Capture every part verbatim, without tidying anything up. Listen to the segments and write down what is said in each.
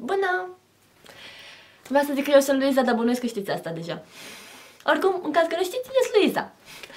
Bună! Vreau să zic că eu sunt Luiza, dar bănuiesc că știți asta deja. Oricum, în caz că nu știți, eu sunt Luiza.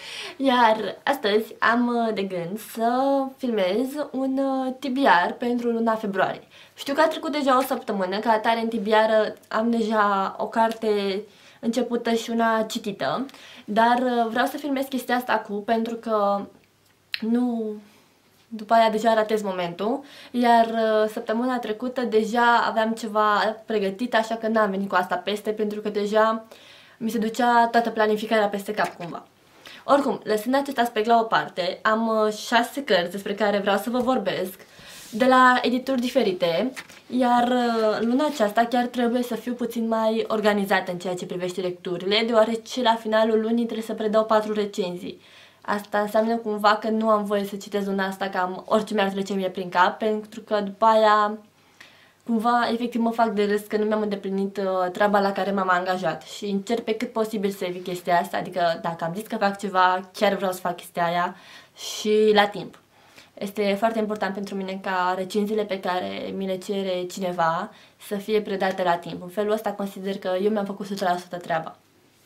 Iar astăzi am de gând să filmez un T B R pentru luna februarie. Știu că a trecut deja o săptămână, ca atare în T B R am deja o carte începută și una citită, dar vreau să filmez chestia asta acum pentru că nu... după aia deja ratez momentul, iar săptămâna trecută deja aveam ceva pregătit, așa că n-am venit cu asta peste, pentru că deja mi se ducea toată planificarea peste cap cumva. Oricum, lăsând acest aspect la o parte, am șase cărți despre care vreau să vă vorbesc, de la edituri diferite, iar luna aceasta chiar trebuie să fiu puțin mai organizată în ceea ce privește lecturile, deoarece la finalul lunii trebuie să predau patru recenzii. Asta înseamnă cumva că nu am voie să citesc luna asta cam orice mi-ar trece mie prin cap, pentru că după aia cumva efectiv mă fac de râs că nu mi-am îndeplinit uh, treaba la care m-am angajat și încerc pe cât posibil să evit chestia asta, adică dacă am zis că fac ceva, chiar vreau să fac chestia aia și la timp. Este foarte important pentru mine ca recenziile pe care mi le cere cineva să fie predate la timp. În felul ăsta consider că eu mi-am făcut o sută la sută treaba.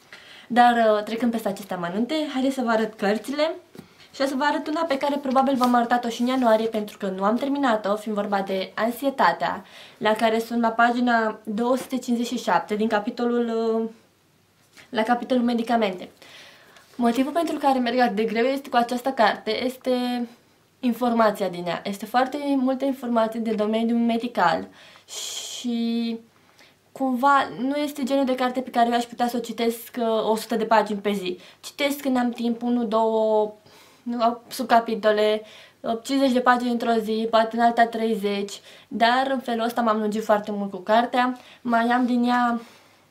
Dar trecând peste aceste amănunte, haideți să vă arăt cărțile și o să vă arăt una pe care probabil v-am arătat-o și în ianuarie pentru că nu am terminat-o, fiind vorba de Anxietatea, la care sunt la pagina două sute cincizeci și șapte din capitolul, la capitolul medicamente. Motivul pentru care merg atât de greu este cu această carte este informația din ea. Este foarte multă informație de domeniul medical și... cumva nu este genul de carte pe care eu aș putea să o citesc o sută de pagini pe zi. Citesc când am timp unu două subcapitole, cincizeci de pagini într-o zi, poate în alta treizeci, dar în felul ăsta m-am lungit foarte mult cu cartea. Mai am din ea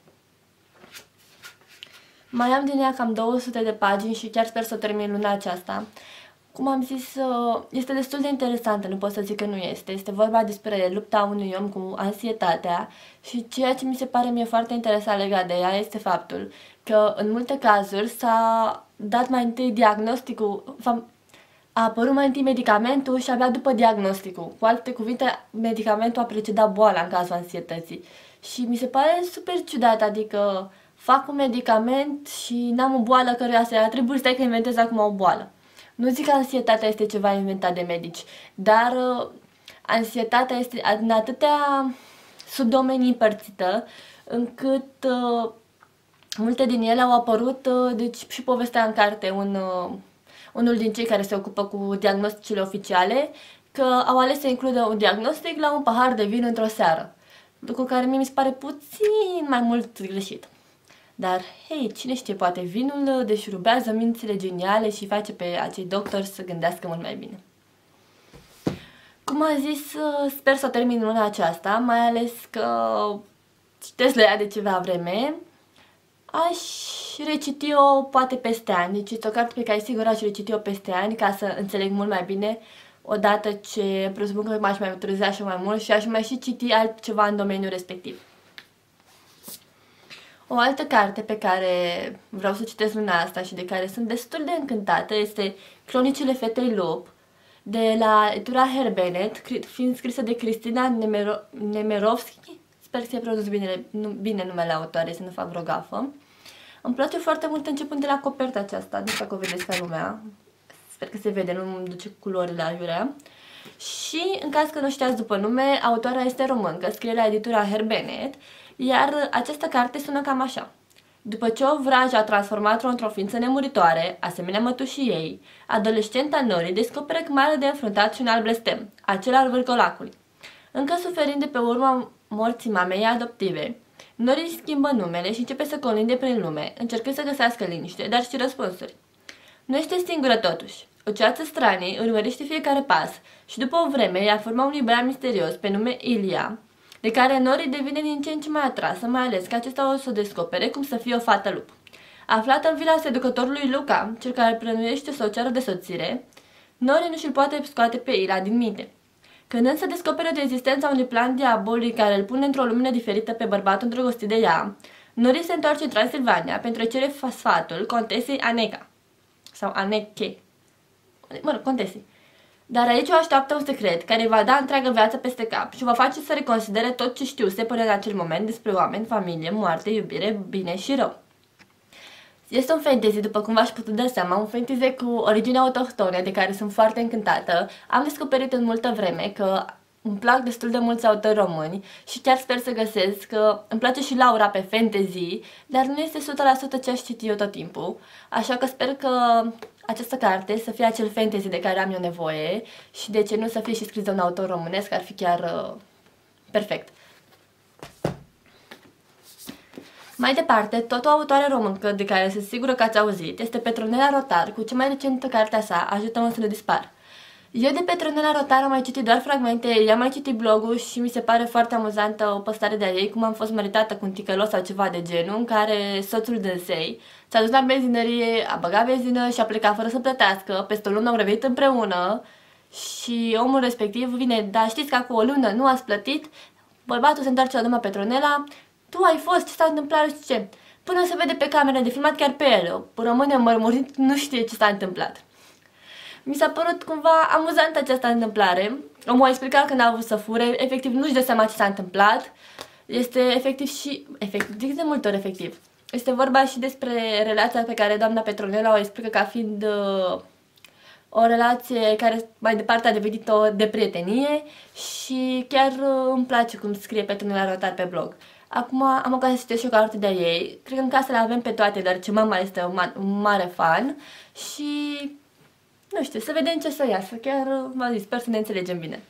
mai am din ea cam două sute de pagini și chiar sper să o termin luna aceasta. Cum am zis, este destul de interesantă, nu pot să zic că nu este. Este vorba despre lupta unui om cu anxietatea și ceea ce mi se pare mie foarte interesant legat de ea este faptul că în multe cazuri s-a dat mai întâi diagnosticul, a apărut mai întâi medicamentul și abia după diagnosticul. Cu alte cuvinte, medicamentul a precedat boala în cazul anxietății. Și mi se pare super ciudat, adică fac un medicament și n-am o boală căruia să-i atribui, stai că inventez acum o boală. Nu zic că anxietatea este ceva inventat de medici, dar uh, anxietatea este în atâtea subdomenii împărțită, încât uh, multe din ele au apărut, uh, deci și povestea în carte un, uh, unul din cei care se ocupă cu diagnosticile oficiale, că au ales să includă un diagnostic la un pahar de vin într-o seară, lucru care mie mi se pare puțin mai mult greșit. Dar, hei, cine știe, poate vinul deșurubează mințile geniale și face pe acei doctori să gândească mult mai bine. Cum am zis, sper să o termin luna aceasta, mai ales că citesc la ea de ceva vreme. Aș reciti-o poate peste ani, deci este o carte pe care sigur aș reciti-o peste ani ca să înțeleg mult mai bine, odată ce presupun că m-aș mai autoriza și mai mult și aș mai și citi altceva în domeniul respectiv. O altă carte pe care vreau să citesc luna asta și de care sunt destul de încântată este Cronicile fetei lup, de la editura Herbenet, fiind scrisă de Cristina Nemero Nemerovski. Sper să-i pronunț bine, bine numele autoarei, să nu fac vreo gafă. Îmi place foarte mult începând de la coperta aceasta, nu știu dacă o vedeți ca lumea. Sper că se vede, nu îmi duce culorile aiurea. Și, în caz că nu știați după nume, autoarea este româncă, scrie la editura Herbenet, iar această carte sună cam așa. După ce o vrajă a transformat-o într-o ființă nemuritoare, asemenea mătușii ei, adolescenta Nori descoperă că mai are de înfruntat și un alt blestem, acela al vârcolacului. Încă suferind de pe urma morții mamei adoptive, Nori schimbă numele și începe să colinde prin lume, încercând să găsească liniște, dar și răspunsuri. Nu este singură totuși. O ceață stranie urmărește fiecare pas și după o vreme ea forma unui băiat misterios pe nume Ilia, de care Nori devine din ce în ce mai atrasă, mai ales că acesta o să descopere cum să fie o fată lup. Aflată în vila seducătorului Luca, cel care plănuiește să o ceară de soțire, Nori nu și-l poate scoate pe Ilia din minte. Când însă descoperă de existența unui plan diabolic care îl pune într-o lumină diferită pe bărbatul îndrăgostit de ea, Nori se întoarce în Transilvania pentru a cere sfatul contesei Aneca, sau Aneche, mă rog, contesei. Dar aici o așteaptă un secret care îi va da întreaga viață peste cap și va face să reconsidere tot ce știuse până în acel moment despre oameni, familie, moarte, iubire, bine și rău. Este un fantasy, după cum v-aș putea da seama, un fantasy cu origine autohtone, de care sunt foarte încântată. Am descoperit în multă vreme că îmi plac destul de mulți autori români și chiar sper să găsesc că îmi place și Laura pe fantasy, dar nu este o sută la sută ce aș citi eu tot timpul, așa că sper că această carte să fie acel fantasy de care am eu nevoie și de ce nu să fie și scris de un autor românesc, ar fi chiar uh, perfect. Mai departe, tot o autoare româncă de care sunt sigură că ați auzit este Petronela Rotar, cu cea mai recentă cartea sa, Ajută-mă să nu dispar. Eu de Petronela Rotar am mai citit doar fragmente, i-am mai citit blogul și mi se pare foarte amuzantă o postare de-a ei, cum am fost măritată cu un ticălos sau ceva de genul, în care soțul dânsei s-a dus la benzinărie, a băgat benzină și a plecat fără să plătească, peste o lună au revenit împreună și omul respectiv vine, dar știți că acum o lună nu ați plătit, bărbatul se întoarce la doamna Petronela, tu ai fost, ce s-a întâmplat, nu știu ce. Până se vede pe cameră de filmat chiar pe el, rămâne mărmurit, nu știe ce s-a întâmplat. Mi s-a părut cumva amuzantă această întâmplare. Omul a explicat că n-a avut să fure, efectiv nu-și dă seama ce s-a întâmplat. Este efectiv și... efectiv, de multe ori efectiv. Este vorba și despre relația pe care doamna Petronela o explică ca fiind uh, o relație care mai departe a devenit o de prietenie și chiar uh, îmi place cum scrie Petronela Rotar pe blog. Acum am ocazia să citesc și o carte de-a ei. Cred că în casă le avem pe toate, deoarece mama este un, ma un mare fan și... nu știu, să vedem ce să iasă. Chiar v-am zis, sper să ne înțelegem bine.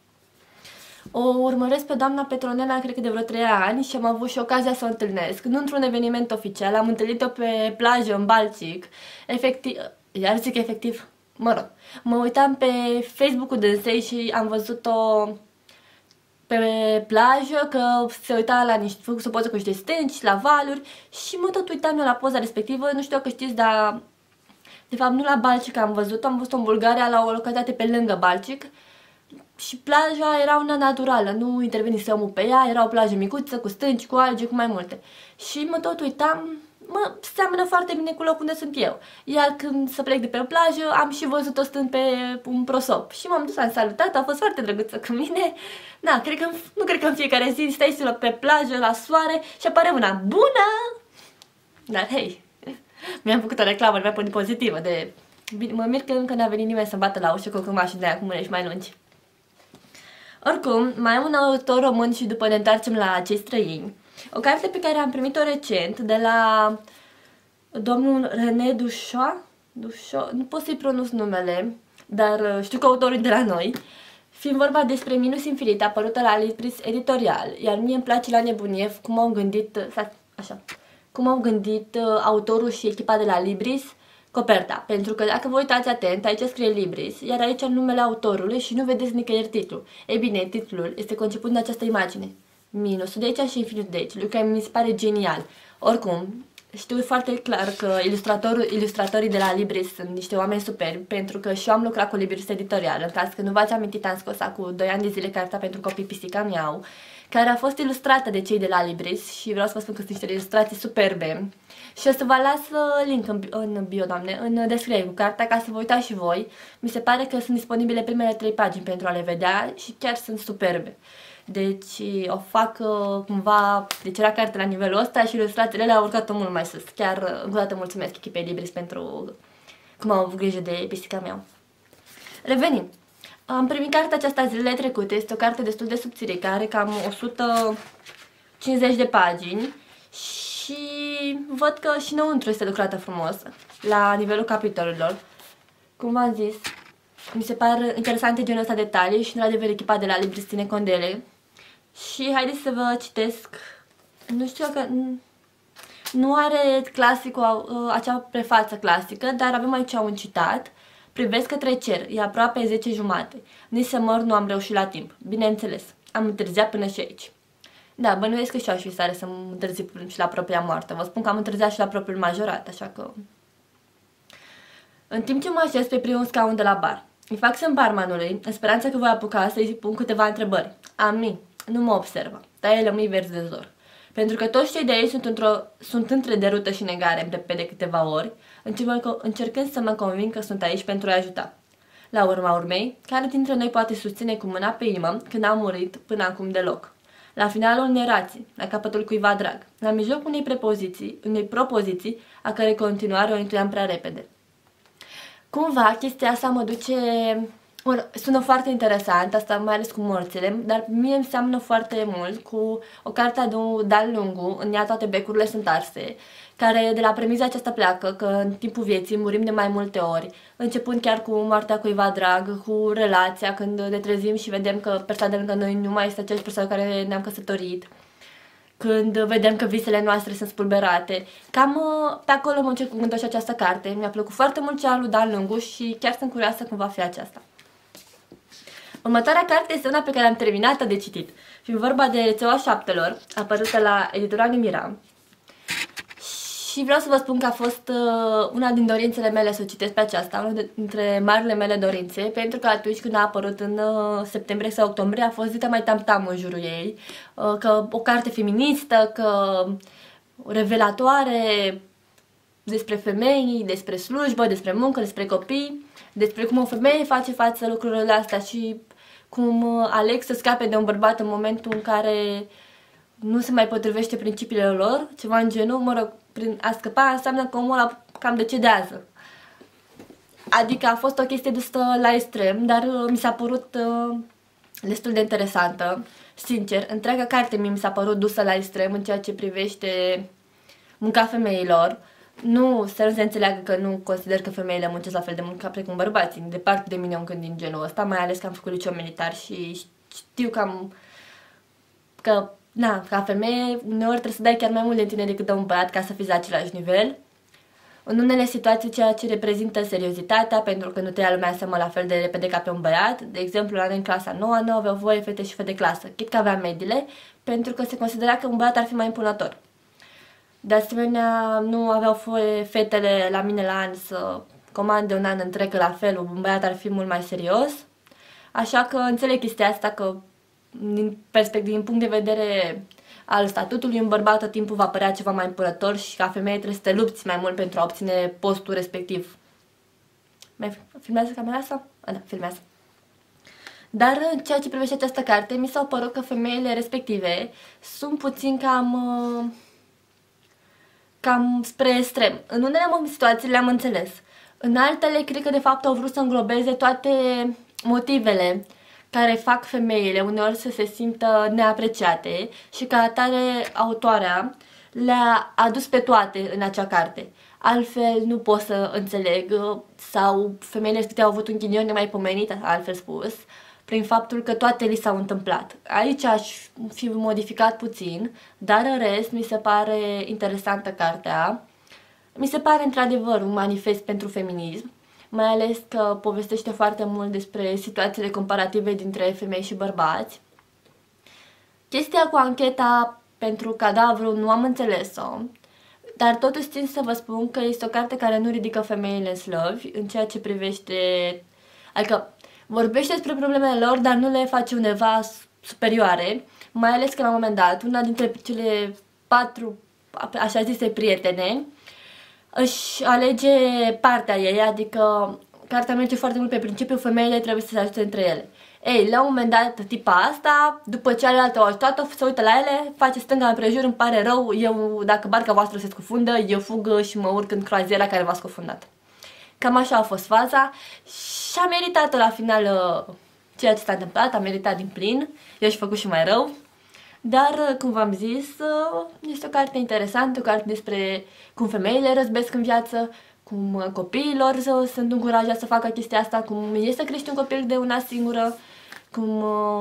O urmăresc pe doamna Petronela, cred că de vreo trei ani și am avut și ocazia să o întâlnesc. Nu într-un eveniment oficial, am întâlnit-o pe plajă, în Balcic. Efectiv, iar zic efectiv, mă rog, mă uitam pe Facebook-ul dânsei și am văzut-o pe plajă, că se uita la niște, făcut o poză cu niște stânci, la valuri și mă tot uitam eu la poza respectivă, nu știu că știți, dar de fapt nu la Balcic am văzut-o, am văzut-o în Bulgaria la o localitate pe lângă Balcic și plaja era una naturală, nu intervenise omul pe ea, era o plajă micuță, cu stânci, cu alge, cu mai multe. Și mă tot uitam, mă, seamănă foarte bine cu locul unde sunt eu. Iar când să plec de pe o plajă, am și văzut-o stând pe un prosop. Și m-am dus, am salutat, a fost foarte drăguță cu mine. Da, cred că, nu cred că în fiecare zi stai pe plajă, la soare și apare una bună. Dar hei, mi-am făcut o reclamă, mi-a părut pozitivă, de... mă mir că încă n-a venit nimeni să-mi bată la ușă cu mașini de aia cu mânești mai lungi. Oricum, mai am un autor român și după ne întoarcem la cei străini. O carte pe care am primit-o recent de la domnul René Dușoa, Dușo, nu pot să-i pronunț numele, dar știu că autorul de la noi, fiind vorba despre Minus Infinit, apărută la Libris Editorial, iar mie îmi place la nebunie cum au gândit, așa, cum au gândit autorul și echipa de la Libris coperta, pentru că dacă vă uitați atent, aici scrie Libris, iar aici numele autorului și nu vedeți nicăieri titlul. Ei bine, titlul este conceput în această imagine. Minusul de aici și infinitul de aici, lucru care mi se pare genial. Oricum, știu foarte clar că ilustratorii de la Libris sunt niște oameni superbi, pentru că și eu am lucrat cu Libris Editorial, în caz că nu v-ați amintit, am scos acum doi ani de zile cartea pentru copii Pisica Miau, care a fost ilustrată de cei de la Libris și vreau să vă spun că sunt niște ilustrații superbe. Și o să vă las link în, în bio, doamne, în descriere cu cartea ca să vă uitați și voi. Mi se pare că sunt disponibile primele trei pagini pentru a le vedea și chiar sunt superbe. Deci o fac cumva, deci era carte la nivelul ăsta și ilustrațiile le-au urcat-o mult mai sus. Chiar încă o dată mulțumesc echipei Libris pentru cum au avut grijă de Pisica Miau. Revenim. Am primit cartea aceasta zilele trecute, este o carte destul de subțire, care are cam o sută cincizeci de pagini și văd că și înăuntru este lucrată frumos, la nivelul capitolelor. Cum v-am zis, mi se par interesante genul ăsta detalii și, într-adevăr, echipa de la Libris ține cont de ele. Și haideți să vă citesc, nu știu dacă... Nu are clasicul, acea prefață clasică, dar avem aici un citat. Privesc către cer, e aproape zece jumate. Nici să mor nu am reușit la timp. Bineînțeles, am întârziat până și aici. Da, bănuiesc că și eu aș fi stare să mă întârzi și la propria moarte. Vă spun că am întârziat și la propriul majorat, așa că... În timp ce mă așez pe primul scaun de la bar, îi fac semn barmanului, în speranța că voi apuca să-i pun câteva întrebări. Ami, nu mă observă, taie lămâi verzi de zor. Pentru că toți cei de aici sunt, într-o, sunt între derută și negare, îmi repede câteva ori, încercând să mă conving că sunt aici pentru a ajuta. la urma urmei, care dintre noi poate susține cu mâna pe inimă când a murit până acum deloc? La finalul unei rații, la capătul cuiva drag, la mijlocul unei prepoziții, unei propoziții, a cărei continuare o intuiam prea repede. Cumva, chestia asta mă duce... Or, sună foarte interesant, asta mai ales cu morțile, dar mie îmi seamănă foarte mult cu o carte a lui Dan Lungu, În ea toate becurile sunt arse, care de la premiza aceasta pleacă că în timpul vieții murim de mai multe ori, începând chiar cu moartea cuiva drag, cu relația, când ne trezim și vedem că persoana de lângă noi nu mai este aceeași persoană care ne-am căsătorit, când vedem că visele noastre sunt spulberate. Cam pe acolo mă încerc cu gândul și această carte. Mi-a plăcut foarte mult cea lui Dan Lungu și chiar sunt curioasă cum va fi aceasta. Următoarea carte este una pe care am terminat-o de citit. Fiind vorba de Rețeaua Șaptelor, apărută la editura Nimira. Și vreau să vă spun că a fost uh, una din dorințele mele să o citesc pe aceasta, una dintre marile mele dorințe, pentru că atunci când a apărut în uh, septembrie sau octombrie a fost zită mai tam-tam în jurul ei, uh, că o carte feministă, că revelatoare despre femei, despre slujbă, despre muncă, despre copii, despre cum o femeie face față lucrurile astea și cum aleg să scape de un bărbat în momentul în care nu se mai potrivește principiile lor, ceva în genul, mă rog, prin a scăpa înseamnă că omul ăla cam decedează. Adică a fost o chestie dusă la extrem, dar mi s-a părut uh, destul de interesantă. Sincer, întreaga carte mi s-a părut dusă la extrem în ceea ce privește munca femeilor. Nu să nu se înțeleagă că nu consider că femeile muncesc la fel de mult ca precum bărbații. Departe de mine un gând din genul ăsta, mai ales că am făcut liceu militar și știu că am... că, na, ca femeie, uneori trebuie să dai chiar mai mult de tine decât de un băiat ca să fiți la același nivel. În unele situații, ceea ce reprezintă seriozitatea, pentru că nu te ia lumea seama la fel de repede ca pe un băiat. De exemplu, la noi în clasa nouă nu aveau voie fete și fete de clasă, chit că aveam mediile, pentru că se considera că un băiat ar fi mai impunător. De asemenea, nu aveau voie fetele la mine la an să comande un an întreg, că la fel un băiat ar fi mult mai serios. Așa că înțeleg chestia asta, că din, perspectiv, din punct de vedere al statutului, un bărbat tot timpul va părea ceva mai impunător și ca femeie trebuie să te lupți mai mult pentru a obține postul respectiv. Mai filmează camera asta? A, da, filmează. Dar în ceea ce privește această carte, mi s-au părut că femeile respective sunt puțin cam... cam spre extrem. În unele situații le-am înțeles. În altele, cred că de fapt au vrut să înglobeze toate motivele care fac femeile uneori să se simtă neapreciate și ca atare autoarea le-a adus pe toate în acea carte. Altfel nu pot să înțeleg, sau femeile respective au avut un ghinion nemaipomenit, altfel spus, prin faptul că toate li s-au întâmplat. Aici aș fi modificat puțin, dar în rest mi se pare interesantă cartea. Mi se pare într-adevăr un manifest pentru feminism, mai ales că povestește foarte mult despre situațiile comparative dintre femei și bărbați. Chestia cu ancheta pentru cadavru nu am înțeles-o, dar totuși țin să vă spun că este o carte care nu ridică femeile în slăvi în ceea ce privește... Adică vorbește despre problemele lor, dar nu le face undeva superioare, mai ales că la un moment dat una dintre cele patru, așa zise, prietene își alege partea ei, adică cartea merge foarte mult pe principiul femeile trebuie să se ajute între ele. Ei, la un moment dat, tipa asta, după ce cealaltă au ajutat-o, se uită la ele, face stânga împrejur, îmi pare rău, eu, dacă barca voastră se scufundă, eu fug și mă urc în croaziera care v-a scufundat. Cam așa a fost faza și a meritat la final ceea ce s-a întâmplat, a meritat din plin, eu și făcut și mai rău. Dar, cum v-am zis, este o carte interesantă, o carte despre cum femeile răzbesc în viață, cum copiilor sunt încurajați să facă chestia asta, cum este să crești un copil de una singură, cum,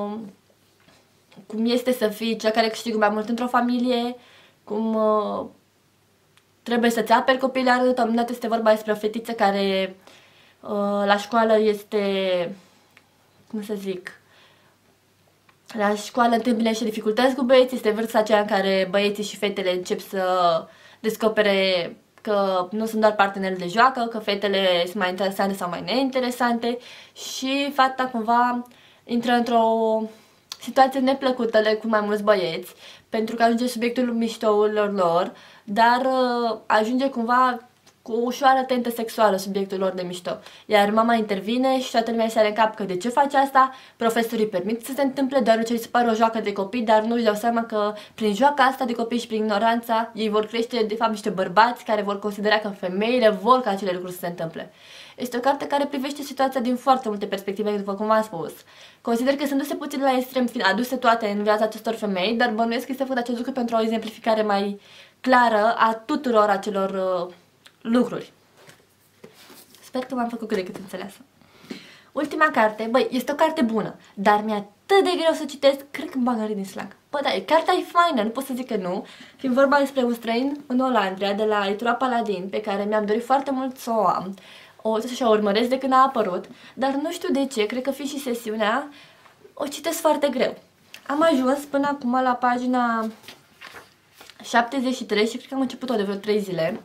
cum este să fii cea care câștigă mai mult într-o familie, cum trebuie să-ți aperi copilul arăt. Am dat este vorba despre o fetiță care la școală este, cum să zic, la școală întâmpină și dificultăți cu băieții, este vârsta aceea în care băieții și fetele încep să descopere că nu sunt doar parteneri de joacă, că fetele sunt mai interesante sau mai neinteresante și fata cumva intră într-o situație neplăcută cu mai mulți băieți, pentru că ajunge subiectul miștourilor lor, dar ajunge cumva cu o ușoară tentă sexuală subiectul lor de mișto. Iar mama intervine și toată lumea se are în cap că de ce face asta, profesorii permit să se întâmple deoarece îi se pare o joacă de copii, dar nu își dau seama că prin joaca asta de copii și prin ignoranța ei vor crește de fapt niște bărbați care vor considera că femeile vor ca acele lucruri să se întâmple. Este o carte care privește situația din foarte multe perspective, după cum v-am spus. Consider că sunt duse puțin la extrem, fiind aduse toate în viața acestor femei, dar bănuiesc că este făcut acest lucru pentru o exemplificare mai clară a tuturor acelor uh, lucruri. Sper că m-am făcut cât de cât înțeleasă. Ultima carte, băi, este o carte bună, dar mi-e atât de greu să citesc, cred că îmi bagă din slang. Bă, da, cartea e faină, nu pot să zic că nu, fiind vorba despre un străin în Olandria, de la editura Paladin, pe care mi-am dorit foarte mult să o am. O, așa, o urmăresc de când a apărut, dar nu știu de ce, cred că fi și sesiunea, o citesc foarte greu. Am ajuns până acum la pagina șaptezeci și trei și cred că am început-o de vreo trei zile.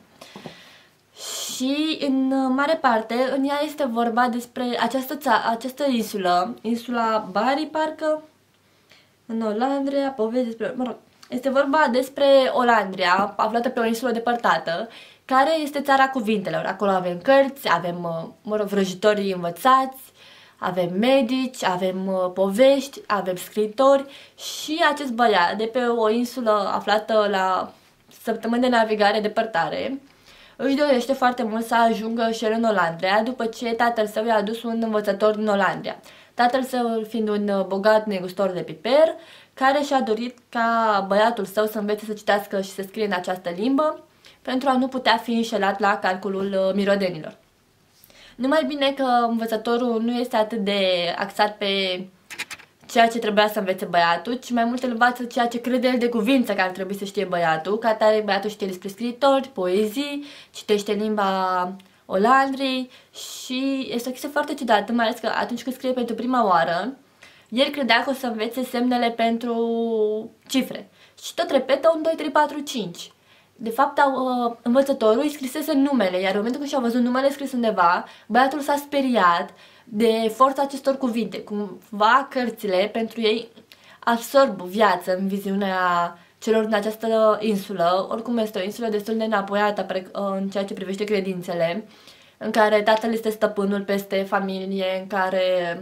Și în mare parte în ea este vorba despre această, această insulă, insula Bari, parcă, în Olandria, povesti despre, mă rog, este vorba despre Olandria, aflată pe o insulă depărtată, care este țara cuvintelor. Acolo avem cărți, avem, mă rog, vrăjitori învățați, avem medici, avem povești, avem scriitori și acest băiat de pe o insulă aflată la săptămâni de navigare depărtare își dorește foarte mult să ajungă și el în Olandria, după ce tatăl său i-a adus un învățător din Olandria. Tatăl său fiind un bogat negustor de piper, care și-a dorit ca băiatul său să învețe să citească și să scrie în această limbă, pentru a nu putea fi înșelat la calculul mirodenilor. Numai bine că învățătorul nu este atât de axat pe ceea ce trebuia să învețe băiatul, ci mai mult îl învață ceea ce crede el de cuvință că ar trebui să știe băiatul. Ca tare, băiatul știe despre scriitori, poezii, citește limba Olandriei și este o chestie foarte ciudată, mai ales că atunci când scrie pentru prima oară, el credea că o să învețe semnele pentru cifre. Și tot repetă unu, doi, trei, patru, cinci. De fapt, uh, învățătorul îi scrisese numele, iar în momentul când și-a văzut numele scris undeva, băiatul s-a speriat de forța acestor cuvinte. Cumva cărțile pentru ei absorb viață în viziunea celor din această insulă. Oricum este o insulă destul de înapoiată în ceea ce privește credințele, în care tatăl este stăpânul peste familie, în care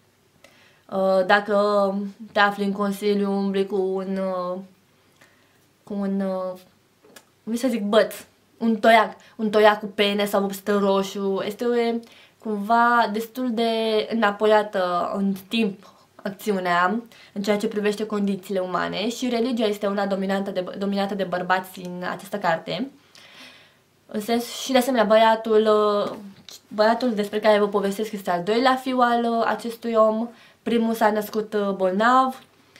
uh, dacă te afli în consiliu, umbli cu un... Uh, cu un uh, cum să zic, băț, un toiac, un toiac cu pene sau stă roșu, este cumva destul de înapoiată în timp acțiunea în ceea ce privește condițiile umane și religia este una dominantă de, dominată de bărbați în această carte. În sens, și de asemenea băiatul, băiatul despre care vă povestesc este al doilea fiu al acestui om, primul s-a născut bolnav,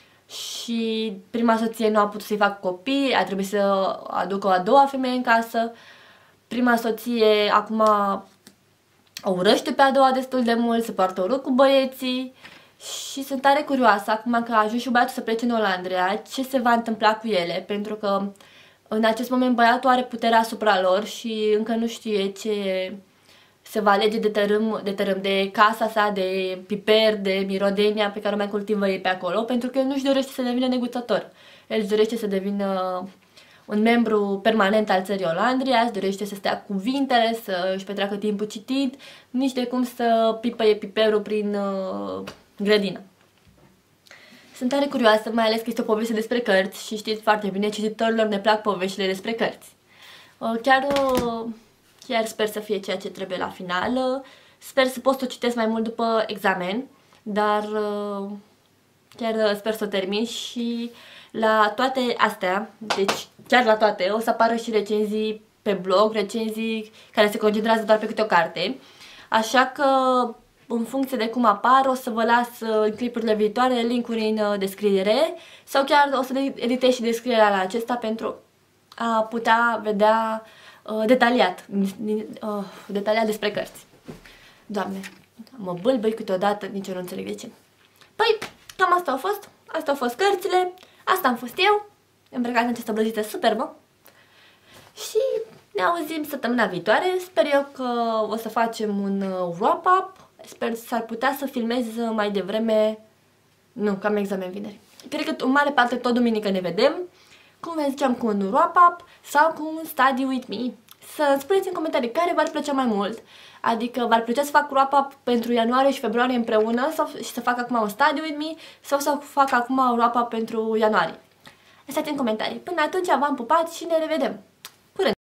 și prima soție nu a putut să-i facă copii, a trebuit să aducă o a doua femeie în casă. Prima soție acum o urăște pe a doua destul de mult, se poartă urât cu băieții și sunt tare curioasă acum că a ajuns și băiatul să plece în Olandria, ce se va întâmpla cu ele, pentru că în acest moment băiatul are puterea asupra lor și încă nu știe ce se va alege de tărâm, de tărâm, de casa sa, de piper, de mirodenia pe care o mai cultivă ei pe acolo, pentru că el nu-și dorește să devină neguțător. El își dorește să devină un membru permanent al țării Olandria, își dorește să stea cu cuvintele, să își petreacă timpul citit, nici de cum să pipăie piperul prin uh, grădină. Sunt tare curioasă, mai ales că este o poveste despre cărți și știți foarte bine, cititorilor ne plac poveștile despre cărți. Uh, chiar... Uh, Chiar sper să fie ceea ce trebuie la final. Sper să pot să o citesc mai mult după examen, dar chiar sper să o termin și la toate astea, deci chiar la toate, o să apară și recenzii pe blog, recenzii care se concentrează doar pe câte o carte. Așa că, în funcție de cum apar, o să vă las în clipurile viitoare link-uri în descriere sau chiar o să editez și descrierea la acesta pentru a putea vedea detaliat, uh, detaliat despre cărți. Doamne, mă bâlbâi câteodată, nici eu nu înțeleg de ce. Păi, cam asta au fost, asta au fost cărțile, asta am fost eu, îmbrăcat în această blăzită superbă și ne auzim săptămâna viitoare. Sper eu că o să facem un wrap-up, sper să s-ar putea să filmez mai devreme, nu, cam examen vineri. Cred că în mare parte tot duminică ne vedem, cum vă ziceam, cu un wrap-up sau cu un study with me. să spuneți în comentarii care v-ar plăcea mai mult. Adică v-ar plăcea să fac wrap-up pentru ianuarie și februarie împreună sau și să fac acum un study with me sau să fac acum un wrap-up pentru ianuarie. Lăsați în comentarii. Până atunci v-am pupat și ne revedem!